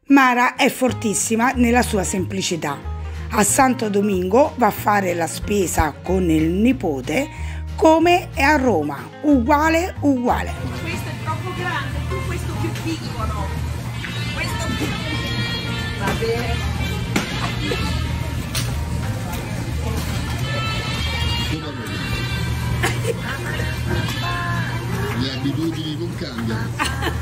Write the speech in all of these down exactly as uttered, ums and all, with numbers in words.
Mara è fortissima nella sua semplicità. A Santo Domingo va a fare la spesa con il nipote come è a Roma, uguale uguale. Questo è troppo grande, tu questo più piccolo. Questo più piccolo. Va bene. Le abitudini non cambiano.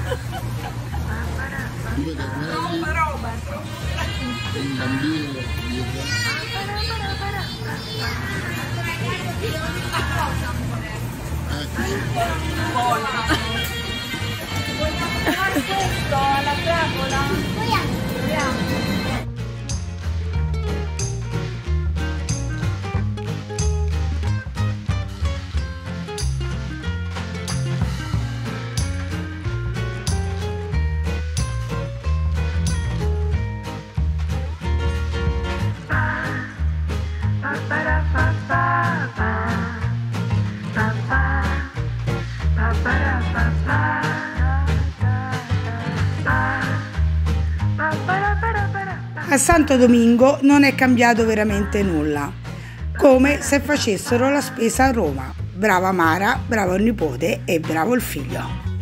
Due capelli, Roba, roba. un bambino dietro. Eccoci. Vogliamo fare questo alla fragola? Vogliamo. A Santo Domingo non è cambiato veramente nulla, come se facessero la spesa a Roma. Brava Mara, bravo il nipote e bravo il figlio.